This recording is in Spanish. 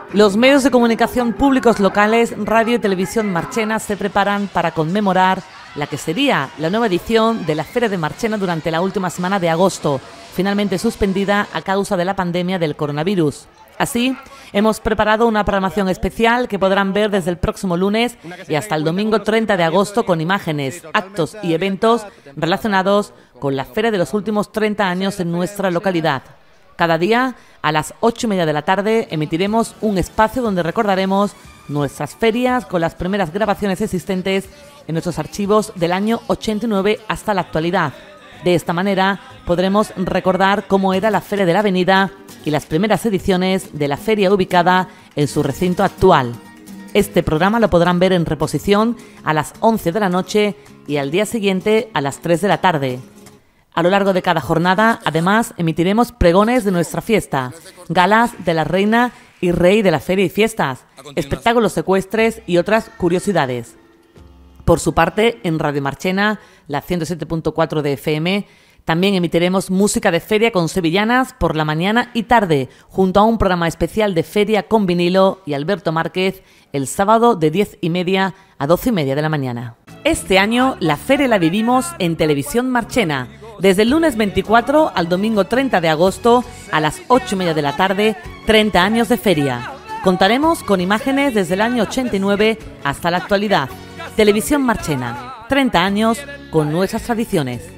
Los medios de comunicación públicos locales, Radio y Televisión Marchena, se preparan para conmemorar la que sería la nueva edición de la Feria de Marchena durante la última semana de agosto, finalmente suspendida a causa de la pandemia del coronavirus. Así, hemos preparado una programación especial que podrán ver desde el próximo lunes y hasta el domingo 30 de agosto con imágenes, actos y eventos relacionados con la feria de los últimos 30 años en nuestra localidad. Cada día, a las 8:30 de la tarde, emitiremos un espacio donde recordaremos nuestras ferias con las primeras grabaciones existentes en nuestros archivos del año 89 hasta la actualidad. De esta manera, podremos recordar cómo era la Feria de la Avenida y las primeras ediciones de la feria ubicada en su recinto actual. Este programa lo podrán ver en reposición a las 11 de la noche y al día siguiente a las 3 de la tarde. A lo largo de cada jornada, además, emitiremos pregones de nuestra fiesta, galas de la reina y rey de la feria y fiestas, espectáculos ecuestres y otras curiosidades. Por su parte, en Radio Marchena, la 107.4 de FM, también emitiremos música de feria con sevillanas por la mañana y tarde, junto a un programa especial de feria con vinilo y Alberto Márquez el sábado de 10:30 a 12:30 de la mañana. Este año, la feria la vivimos en Televisión Marchena, desde el lunes 24 al domingo 30 de agosto a las 8:30 de la tarde, 30 años de feria. Contaremos con imágenes desde el año 89 hasta la actualidad. Televisión Marchena, 30 años con nuestras tradiciones.